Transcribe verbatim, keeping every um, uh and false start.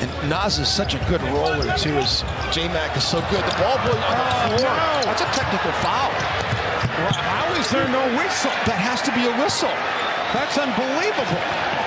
And Naz is such a good roller, too, as J-Mac is so good. The ball boy on the floor. Oh, no. That's a technical foul. Well, how is there no whistle? That has to be a whistle. That's unbelievable.